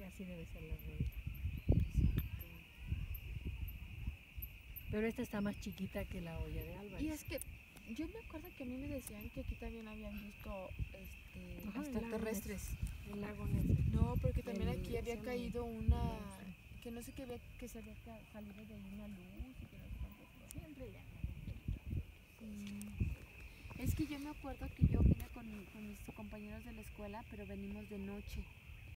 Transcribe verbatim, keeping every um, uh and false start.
así debe ser la regla. Pero esta está más chiquita que la olla de Álvarez. Y es que yo me acuerdo que a mí me decían que aquí también habían visto este, Ajá, extraterrestres. El lago Ness. No, porque también El- aquí había se caído llama- una, Sí. que no sé qué había, que se había ca- salido de ahí una luz y que no sé cuántas cosas. Siempre ya. Sí. Es que yo me acuerdo que yo vine con, con mis compañeros de la escuela, pero venimos de noche.